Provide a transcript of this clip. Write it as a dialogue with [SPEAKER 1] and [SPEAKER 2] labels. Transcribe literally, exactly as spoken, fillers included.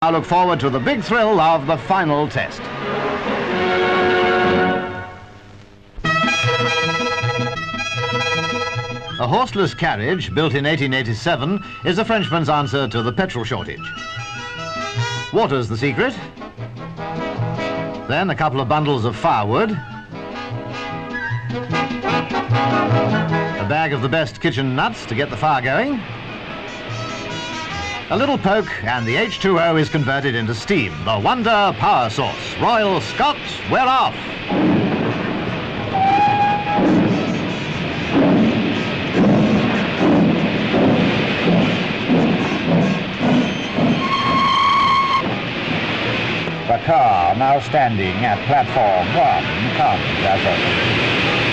[SPEAKER 1] I look forward to the big thrill of the final test. A horseless carriage, built in eighteen eighty-seven, is a Frenchman's answer to the petrol shortage. Water's the secret. Then a couple of bundles of firewood. A bag of the best kitchen nuts to get the fire going. A little poke and the H two O is converted into steam. The wonder power source. Royal Scot, we're off!
[SPEAKER 2] The car now standing at platform one comes as a...